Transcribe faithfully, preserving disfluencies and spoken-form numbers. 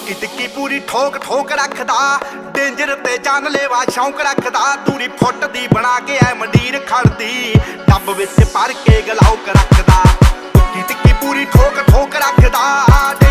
ਟਿੱਕੀ ਟਿੱਕੀ ਪੂਰੀ ਠੋਕ ਠੋਕ ਰੱਖਦਾ, ਡੇਂਜਰ ਤੇ ਜਾਨਲੇਵਾ ਸ਼ੌਂਕ ਰੱਖਦਾ। ਦੂਰੀ ਫੁੱਟ ਦੀ ਬਣਾ ਕੇ ਐ ਮੰਡੀਰ ਖੜਦੀ, ਡੱਬ ਵਿੱਚ ਭਰ ਕੇ ਗਲਾਉਕ ਰੱਖਦਾ। ਟਿੱਕੀ ਟਿੱਕੀ ਪੂਰੀ ਠੋਕ ਠੋਕ ਰੱਖਦਾ।